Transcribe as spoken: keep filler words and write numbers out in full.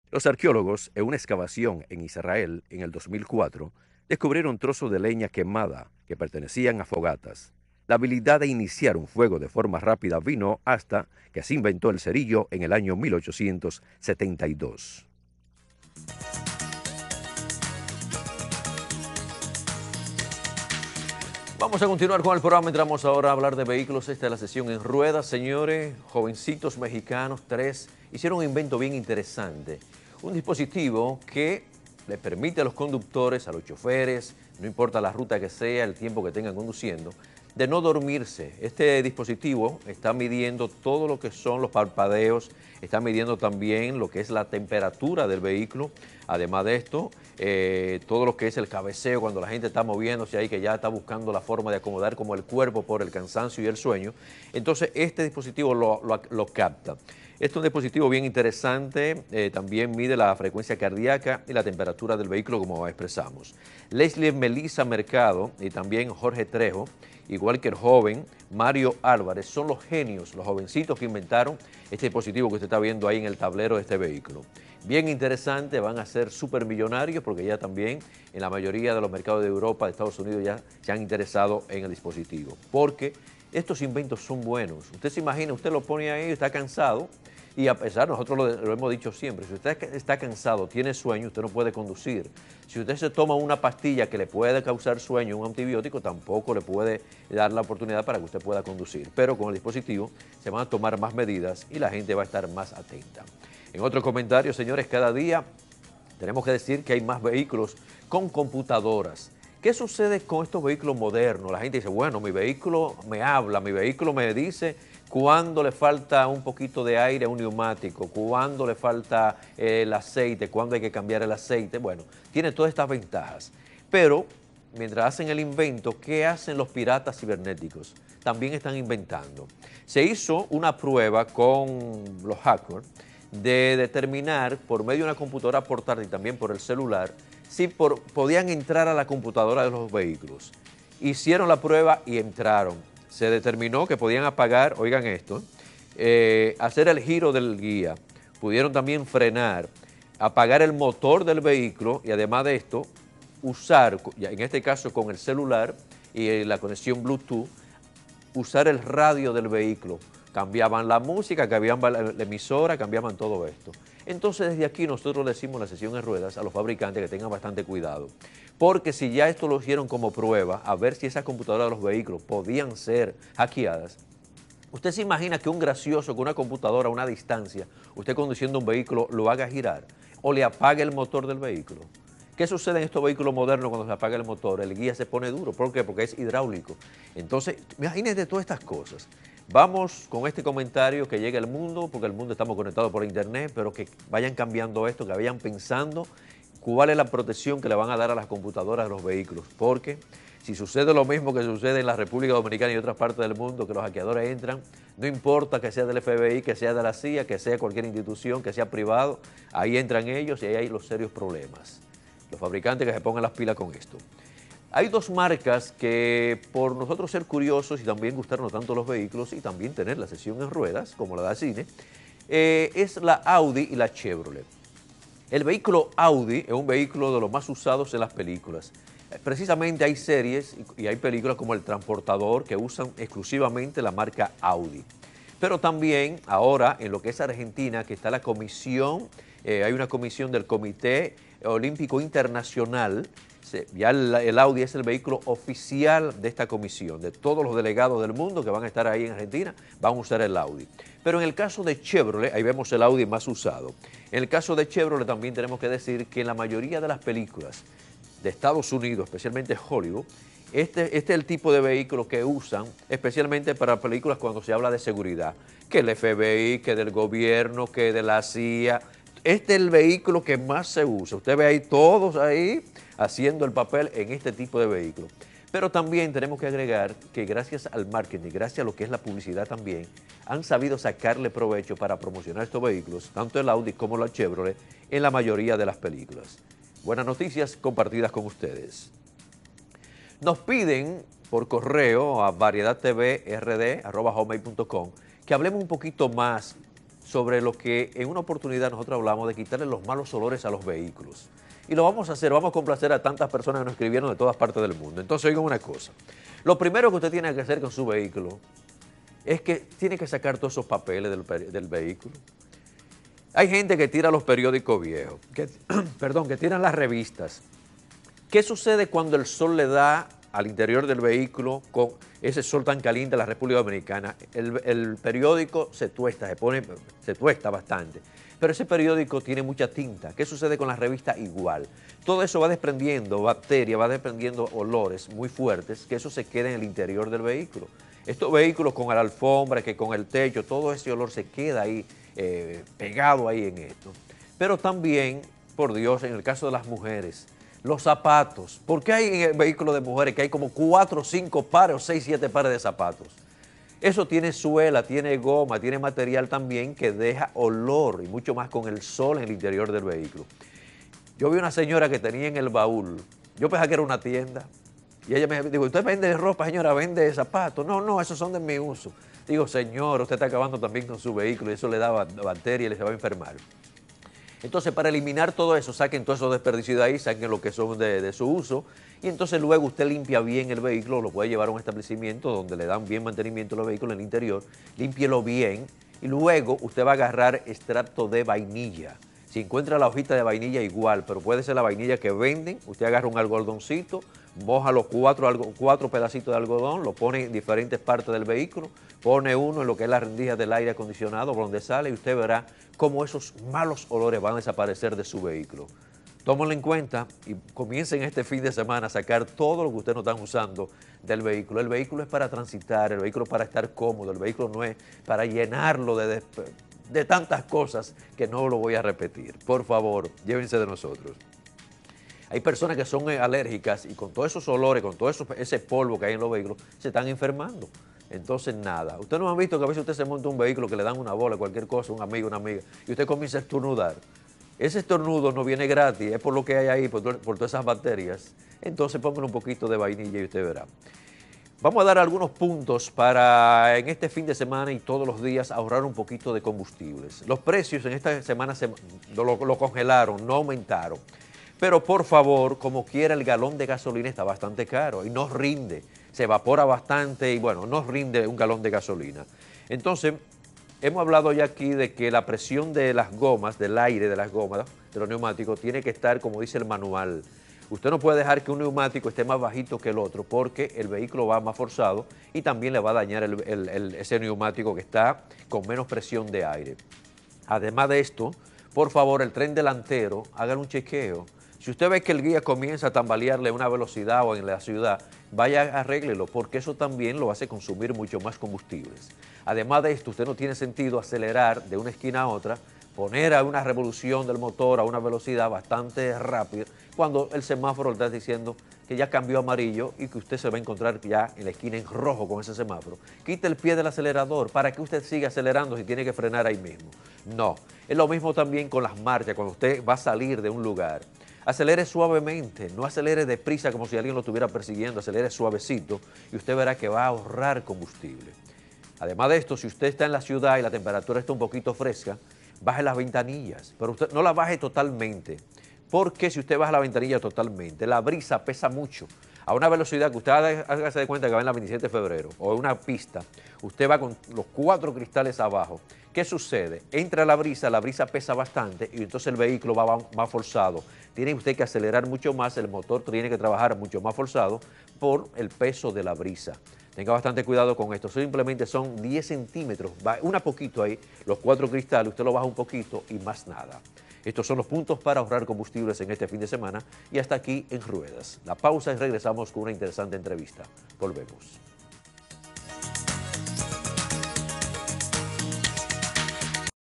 Los arqueólogos, en una excavación en Israel en el dos mil cuatro, descubrieron trozos de leña quemada que pertenecían a fogatas. La habilidad de iniciar un fuego de forma rápida vino hasta que se inventó el cerillo en el año mil ochocientos setenta y dos. Vamos a continuar con el programa. Entramos ahora a hablar de vehículos. Esta es la sesión en ruedas, señores. Jovencitos mexicanos, tres, hicieron un invento bien interesante. Un dispositivo que le permite a los conductores, a los choferes, no importa la ruta que sea, el tiempo que tengan conduciendo, de no dormirse. Este dispositivo está midiendo todo lo que son los parpadeos, está midiendo también lo que es la temperatura del vehículo. Además de esto, eh, todo lo que es el cabeceo, cuando la gente está moviéndose ahí, que ya está buscando la forma de acomodar como el cuerpo por el cansancio y el sueño. Entonces, este dispositivo lo, lo, lo capta. Este es un dispositivo bien interesante, eh, también mide la frecuencia cardíaca y la temperatura del vehículo, como expresamos. Leslie Melissa Mercado y también Jorge Trejo, igual que el joven Mario Álvarez, son los genios, los jovencitos que inventaron este dispositivo que usted está viendo ahí en el tablero de este vehículo. Bien interesante, van a ser supermillonarios porque ya también en la mayoría de los mercados de Europa, de Estados Unidos, ya se han interesado en el dispositivo. Porque estos inventos son buenos. Usted se imagina, usted lo pone ahí, está cansado, y a pesar, nosotros lo, lo hemos dicho siempre, si usted está cansado, tiene sueño, usted no puede conducir. Si usted se toma una pastilla que le puede causar sueño, un antibiótico, tampoco le puede dar la oportunidad para que usted pueda conducir. Pero con el dispositivo se van a tomar más medidas y la gente va a estar más atenta. En otro comentario, señores, cada día tenemos que decir que hay más vehículos con computadoras. ¿Qué sucede con estos vehículos modernos? La gente dice, bueno, mi vehículo me habla, mi vehículo me dice cuándo le falta un poquito de aire a un neumático, cuándo le falta eh, el aceite, cuándo hay que cambiar el aceite. Bueno, tiene todas estas ventajas. Pero mientras hacen el invento, ¿qué hacen los piratas cibernéticos? También están inventando. Se hizo una prueba con los hackers de determinar por medio de una computadora portátil y también por el celular si por, podían entrar a la computadora de los vehículos. Hicieron la prueba y entraron. Se determinó que podían apagar, oigan esto, eh, hacer el giro del guía. Pudieron también frenar, apagar el motor del vehículo y además de esto, usar, en este caso con el celular y la conexión Bluetooth, usar el radio del vehículo. Cambiaban la música, cambiaban la emisora, cambiaban todo esto. Entonces, desde aquí nosotros le decimos la sesión en ruedas a los fabricantes que tengan bastante cuidado. Porque si ya esto lo hicieron como prueba, a ver si esas computadoras de los vehículos podían ser hackeadas, usted se imagina que un gracioso con una computadora a una distancia, usted conduciendo un vehículo, lo haga girar o le apague el motor del vehículo. ¿Qué sucede en estos vehículos modernos cuando se apaga el motor? El guía se pone duro. ¿Por qué? Porque es hidráulico. Entonces, imagínense todas estas cosas. Vamos con este comentario que llegue al mundo, porque el mundo estamos conectados por internet, pero que vayan cambiando esto, que vayan pensando cuál es la protección que le van a dar a las computadoras de los vehículos. Porque si sucede lo mismo que sucede en la República Dominicana y otras partes del mundo, que los hackeadores entran, no importa que sea del F B I, que sea de la C I A, que sea cualquier institución, que sea privado, ahí entran ellos y ahí hay los serios problemas. Los fabricantes que se pongan las pilas con esto. Hay dos marcas que por nosotros ser curiosos y también gustarnos tanto los vehículos y también tener la sesión en ruedas, como la da Cine, eh, es la Audi y la Chevrolet. El vehículo Audi es un vehículo de los más usados en las películas. Precisamente hay series y hay películas como El Transportador que usan exclusivamente la marca Audi. Pero también ahora en lo que es Argentina, que está la comisión, eh, hay una comisión del Comité Olímpico Internacional. Ya el, el Audi es el vehículo oficial de esta comisión, de todos los delegados del mundo que van a estar ahí en Argentina, van a usar el Audi. Pero en el caso de Chevrolet, ahí vemos el Audi más usado. En el caso de Chevrolet también tenemos que decir que en la mayoría de las películas de Estados Unidos, especialmente Hollywood, este, este es el tipo de vehículo que usan, especialmente para películas cuando se habla de seguridad, que el F B I, que del gobierno, que de la C I A. Este es el vehículo que más se usa. Usted ve ahí todos ahí haciendo el papel en este tipo de vehículo. Pero también tenemos que agregar que gracias al marketing, gracias a lo que es la publicidad también, han sabido sacarle provecho para promocionar estos vehículos, tanto el Audi como la Chevrolet, en la mayoría de las películas. Buenas noticias compartidas con ustedes. Nos piden por correo a variedad t v r d arroba hotmail punto com que hablemos un poquito más sobre lo que en una oportunidad nosotros hablamos de quitarle los malos olores a los vehículos. Y lo vamos a hacer, vamos a complacer a tantas personas que nos escribieron de todas partes del mundo. Entonces, oigan una cosa. Lo primero que usted tiene que hacer con su vehículo es que tiene que sacar todos esos papeles del, del vehículo. Hay gente que tira los periódicos viejos, que, perdón, que tiran las revistas. ¿Qué sucede cuando el sol le da al interior del vehículo con ese sol tan caliente en la República Dominicana? El, el periódico se tuesta, se pone, se tuesta bastante. Pero ese periódico tiene mucha tinta. ¿Qué sucede con la revista? Igual. Todo eso va desprendiendo bacterias, va desprendiendo olores muy fuertes, que eso se queda en el interior del vehículo. Estos vehículos con la alfombra, que con el techo, todo ese olor se queda ahí, eh, pegado ahí en esto. Pero también, por Dios, en el caso de las mujeres, los zapatos. ¿Por qué hay en el vehículo de mujeres que hay como cuatro, cinco pares o seis, siete pares de zapatos? Eso tiene suela, tiene goma, tiene material también que deja olor y mucho más con el sol en el interior del vehículo. Yo vi una señora que tenía en el baúl, yo pensaba que era una tienda, y ella me dijo, ¿usted vende ropa, señora, vende zapatos? No, no, esos son de mi uso. Digo, señor, usted está acabando también con su vehículo y eso le da bacterias y le se va a enfermar. Entonces, para eliminar todo eso, saquen todos esos desperdicios de ahí, saquen lo que son de, de su uso, y entonces luego usted limpia bien el vehículo, lo puede llevar a un establecimiento donde le dan bien mantenimiento a los vehículos en el interior, límpielo bien, y luego usted va a agarrar extracto de vainilla. Si encuentra la hojita de vainilla, igual, pero puede ser la vainilla que venden, usted agarra un algodoncito, moja los cuatro, cuatro pedacitos de algodón, lo pone en diferentes partes del vehículo, pone uno en lo que es la rendija del aire acondicionado, por donde sale, y usted verá cómo esos malos olores van a desaparecer de su vehículo. Tómenlo en cuenta y comiencen este fin de semana a sacar todo lo que ustedes no están usando del vehículo. El vehículo es para transitar, el vehículo es para estar cómodo, el vehículo no es para llenarlo de, de tantas cosas que no lo voy a repetir. Por favor, llévense de nosotros. Hay personas que son alérgicas y con todos esos olores, con todo eso, ese polvo que hay en los vehículos, se están enfermando. Entonces, nada. Ustedes no han visto que a veces usted se monta un vehículo que le dan una bola, cualquier cosa, un amigo, una amiga, y usted comienza a estornudar. Ese estornudo no viene gratis, es por lo que hay ahí, por, por todas esas bacterias. Entonces, pónganle un poquito de vainilla y usted verá. Vamos a dar algunos puntos para en este fin de semana y todos los días ahorrar un poquito de combustibles. Los precios en esta semana se, lo, lo congelaron, no aumentaron. Pero por favor, como quiera, el galón de gasolina está bastante caro y no rinde, se evapora bastante y bueno, no rinde un galón de gasolina. Entonces, hemos hablado ya aquí de que la presión de las gomas, del aire de las gomas, de los neumáticos, tiene que estar como dice el manual. Usted no puede dejar que un neumático esté más bajito que el otro porque el vehículo va más forzado y también le va a dañar el, el, el, ese neumático que está con menos presión de aire. Además de esto, por favor, el tren delantero, hagan un chequeo. Si usted ve que el guía comienza a tambalearle a una velocidad o en la ciudad, vaya, arréglelo, porque eso también lo hace consumir mucho más combustibles. Además de esto, usted no tiene sentido acelerar de una esquina a otra, poner a una revolución del motor a una velocidad bastante rápida, cuando el semáforo le está diciendo que ya cambió a amarillo y que usted se va a encontrar ya en la esquina en rojo con ese semáforo. Quite el pie del acelerador para que usted siga acelerando si tiene que frenar ahí mismo. No, es lo mismo también con las marchas, cuando usted va a salir de un lugar. Acelere suavemente, no acelere deprisa como si alguien lo estuviera persiguiendo, acelere suavecito y usted verá que va a ahorrar combustible. Además de esto, si usted está en la ciudad y la temperatura está un poquito fresca, baje las ventanillas, pero usted no la baje totalmente, porque si usted baja la ventanilla totalmente, la brisa pesa mucho. A una velocidad que usted hágase de cuenta que va en la veintisiete de febrero o en una pista, usted va con los cuatro cristales abajo. ¿Qué sucede? Entra la brisa, la brisa pesa bastante y entonces el vehículo va más forzado. Tiene usted que acelerar mucho más, el motor tiene que trabajar mucho más forzado por el peso de la brisa. Tenga bastante cuidado con esto, simplemente son diez centímetros, va una poquito ahí, los cuatro cristales, usted lo baja un poquito y más nada. Estos son los puntos para ahorrar combustibles en este fin de semana y hasta aquí en Ruedas. La pausa y regresamos con una interesante entrevista. Volvemos.